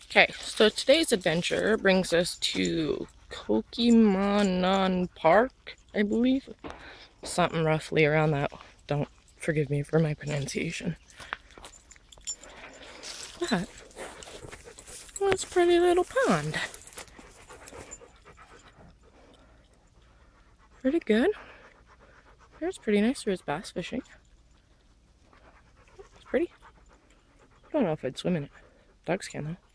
Okay, so today's adventure brings us to Kokimanan Park, I believe. Something roughly around that. Don't forgive me for my pronunciation. But, well, it's a pretty little pond. Pretty good. It's pretty nice for his bass fishing. It's pretty. I don't know if I'd swim in it. Dogs can though.